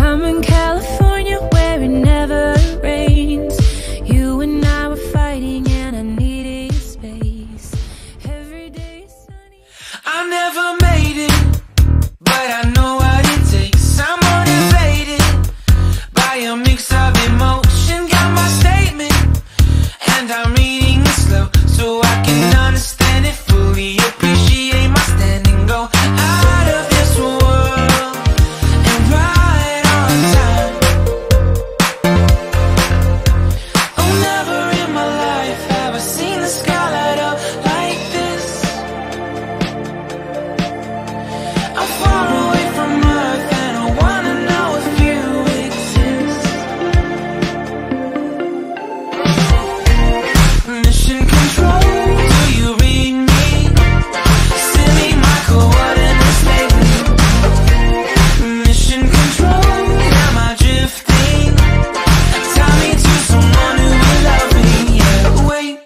I'm in California where it never rains. You and I were fighting and I needed space. Every day is sunny. I never made it, but I know what it takes. I'm motivated by a mix of emotion. Got my statement, and I'm reading it slow so I can understand it fully. Appreciate my stand and go out of this world and right on time. Oh, never in my life have I seen the sky light up like this. I'm far away from Earth and I wanna know if you exist. Mission control, do you read me? Silly my coordinates lately. Mission control, am I drifting? Tie me to someone who will love me. Yeah, wait,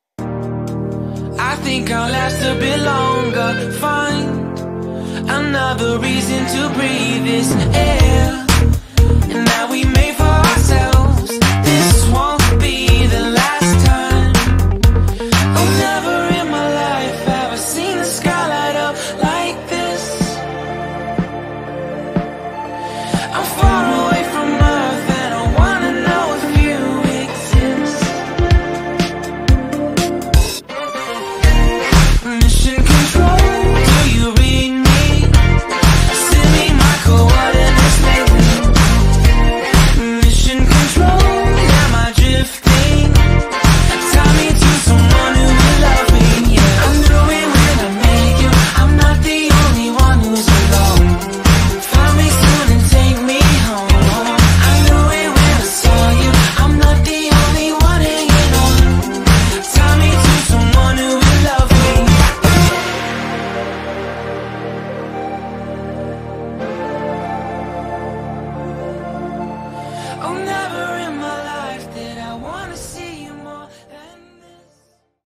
I think I'll last a bit longer. Find another reason to breathe this air.